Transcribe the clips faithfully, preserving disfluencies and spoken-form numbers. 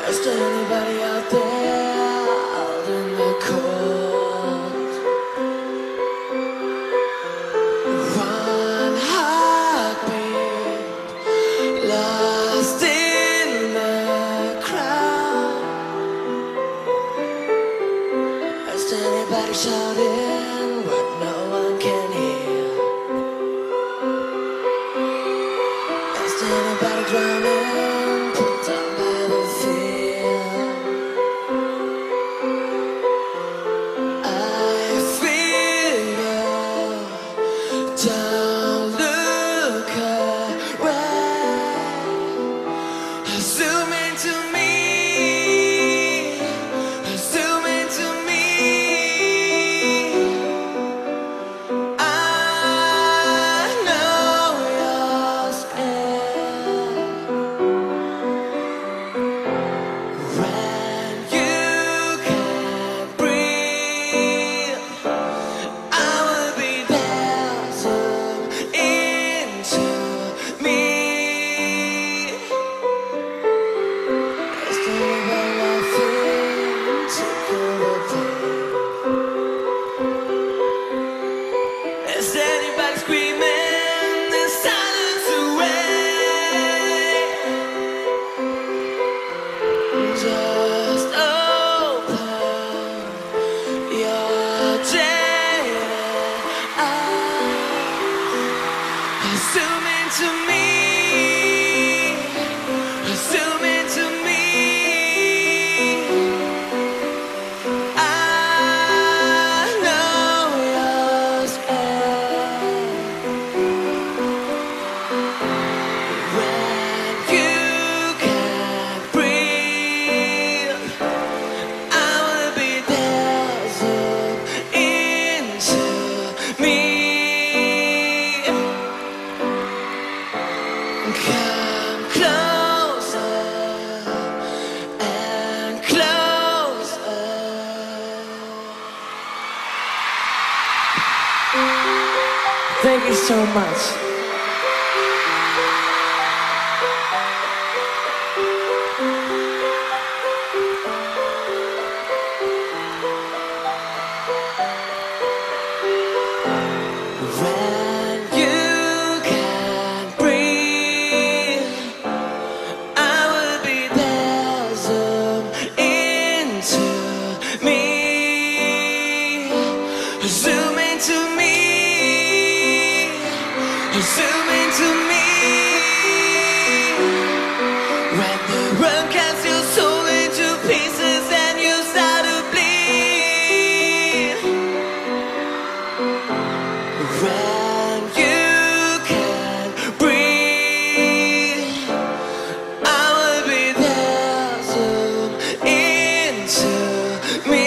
Is there anybody out there out in the cold? One heartbeat lost in the crowd. Is there anybody shouting what no one can hear? Is there anybody drowning, put down by the fear? I feel you, don't look away. Zoom into me, zoom into me. I know you're scared when you can't breathe. I will be there, zoom into me. Is there anybody laughing to kill the pain? Is anybody screaming this silence away? Just open your jaded eyes. Zoom into me, zoom into me. I know you're scared when you can't breathe. I will be there, zoom into me. Come closer and closer. Thank you so much. When you can't breathe, I will be there, zoom into me. Zoom into me, zoom into me. When the world cuts your soul into pieces and you start to bleed. When you can't breathe, I will be there, zoom into me.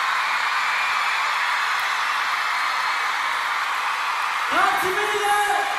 Maximilian!